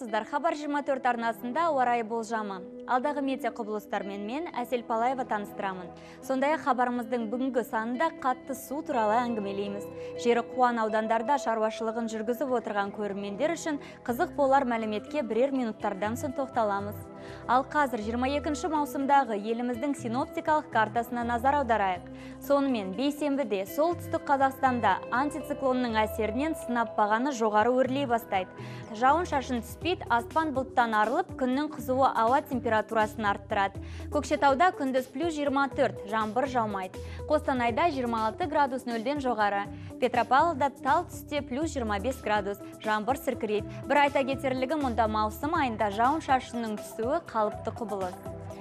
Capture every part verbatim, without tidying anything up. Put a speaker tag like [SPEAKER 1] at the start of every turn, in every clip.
[SPEAKER 1] Армысыздар, Хабар жиырма төрт арнасында ауа райы болжамы. Алдағы метео құбылыстармен мен Әсел Палаева таныстырамын. Сондай-ақ хабарымыздың бүгінгі санында қатты су туралы әңгімелейміз. Жері Қуан аудандарда шаруашылығын жүргізіп отырған көрермендер үшін қызық болар мәліметке бірер минуттардан соң тоқталамыз. Ал қазір жиырма екінші маусымдағы еліміздің синоптикалық картасына назар аударайық. Сонымен бейсенбіде солтүстік Қазақстанда антициклонның әсерінен сынап бағаны жоғары өрлей бастайды. Жауын шашын түспейді, аспан бұлттан арылып, күннің қызуы ауа температурасын арттырады. Көкшетауда күндіз плюс жиырма төрт, жаңбыр жаумайды. Қостанайда жиырма алты градус нөлден жоғары. Петропавлда тал түсте плюс жиырма бес градус, жаңбыр сіркірейді. Бір айта кетерлігі, мұнда маусым айында жауын шашынның түсуі қалыпты құбылыс.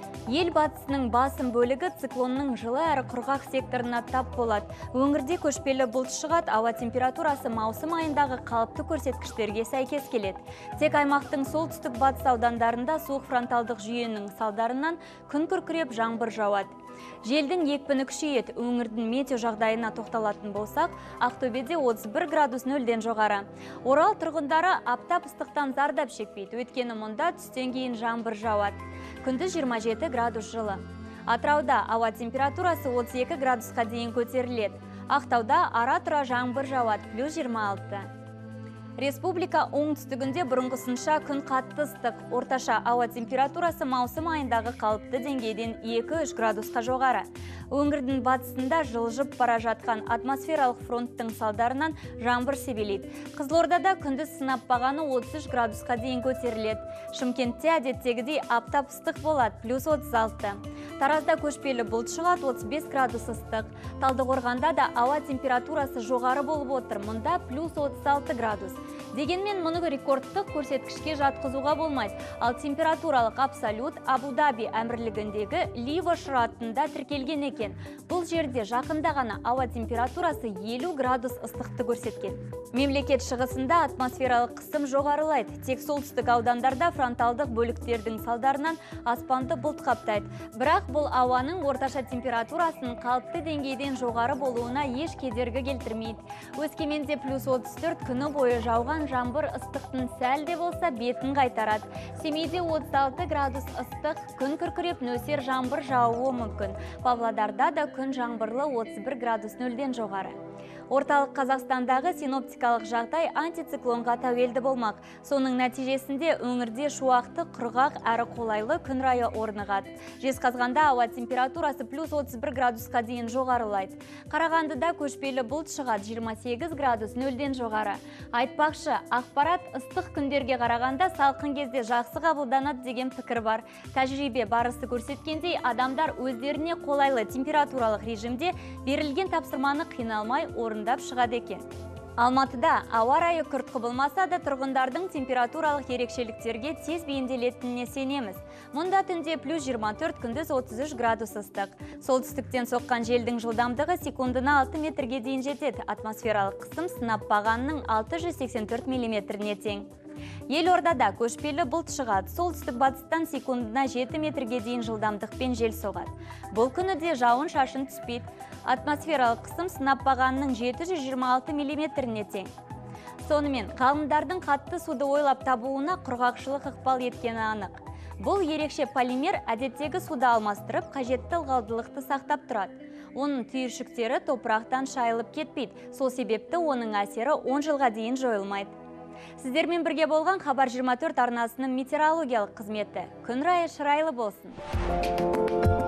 [SPEAKER 1] Ел батысының басым бөлігі циклонның жылы әрі құрғақ секторына тап болады. Өңірде көшпелі бұлт шығады, ауа температурасы маусым айындағы қалыпты көрсеткіштерге сәйкес келеді. Тек аймақтың солтүстік батыс аудандарында суық фронталдық жүйенің салдарынан күн күркіреп жаңбыр жауады. Желдің екпіні күшейеді. Өңірдің метео жағдайына тоқталатын болсақ, Ақтөбеде отыз бір градус нөлден жоғары. Орал тұрғындары аптап ыстықтан зардап шекпейді, өйткені мұнда түстен кейін жаңбыр жауады. Күндіз жиырма жеті градус жылы. Атырауда ауа температурасы отыз екі градусқа дейін көтеріледі. Ақтауда ара-тұра жаңбыр жауады, плюс жиырма алты. Республика оңтүстігінде бұрынғысынша күн қатты ыстық. Орташа ауа температурасы маусым айындағы қалыпты деңгейден екі үш градусқа жоғары. Өңірдің батысында жылжып бара жатқан атмосфералық фронттың салдарынан жаңбыр себелейді. Қызылордада күндіз сынап бағаны отыз үш градусқа дейін көтеріледі. Шымкентте әдеттегідей аптап ыстық болады, плюс отыз алты. Таразда көшпелі бұлт шығады, отыз бес градус ыстық. Талдықорғанда да ауа температурасы жоғары болып отыр, мұнда плюс отыз алты градус. Дегенмен мұны рекордтық көрсеткішке жатқызуға болмайды. Ал температуралық абсолют Абу-Даби әмірлігіндегі Ливо штатында тіркелген екен. Бұл жерде жақында ғана ауа температурасы елу градус ыстықты көрсеткен. Мемлекет шығысында атмосфералық қысым жоғарылайды. Тек солтүстік аудандарда фронталдық бөліктердің салдарынан аспанды бұлт қаптайды. Бірақ бұл ауаның орташа температурасының қалыпты деңгейден жоғары болуына еш кедергі келтірмейді. Өскеменде плюс отыз төрт, күні бойы жауған жаңбыр ыстықтың сәл де болса бетін қайтарады. Семейде отыз алты градус ыстық, күн күркіреп нөсер жаңбыр жауы мүмкін. Павлодарда да күн жаңбырлы отыз бір градус нөлден жоғары. Орталық Қазақстандағы синоптикалық жағдай антициклонға тәуелді болмақ. Соның нәтижесінде өңірде шуақты, құрғақ әрі қолайлы күн райы орнығады. Жезқазғанда ауа температурасы плюс отыз бір градусқа дейін жоғарылайды. Қарағандыда көшпелі бұлт шығады, жиырма сегіз градус нөлден жоғары. Айтпақшы, ақпарат ыстық күндерге қарағанда салқын кезде жақсы қабылданады деген пікір бар. Тәжірибе барысы көрсеткендей, адамдар өздеріне қолайлы температуралық режимде берілген тапсырманы қиналмай орындап шығады екен. Алматыда ауа райы күрт құбылмаса да тұрғындардың температуралық ерекшеліктерге тез бейімделетініне сенеміз. Мұнда түнде плюс жиырма төрт, күндіз отыз үш градус ыстық. Солтүстіктен соққан желдің жылдамдығы секундына алты метрге дейін жетеді. Атмосфералық қысым сынап бағанының алты жүз сексен төрт миллиметріне тең. Елордада көшпелі бұлт шығады. Солтүстік батыстан секундына жеті метрге дейін жылдамдықпен жел соғады. Бұл күні де жауын шашын түспейді. Атмосфералық қысым сынап бағанының жеті жүз жиырма алты миллиметріне тең. Сонымен, ғалымдардың қатты суды ойлап табуына құрғақшылық ықпал еткені анық. Бұл ерекше полимер әдеттегі суды алмастырып, қажетті ылғалдылықты сақтап тұрады. Оның түйіршіктері топырақтан шайылып кетпейді. Сол себепті оның әсері он жылға дейін жойылмайды. Сіздермен бірге болған Хабар жиырма төрт арнасының метеорологиялық қызметі. Күн райы шырайлы болсын.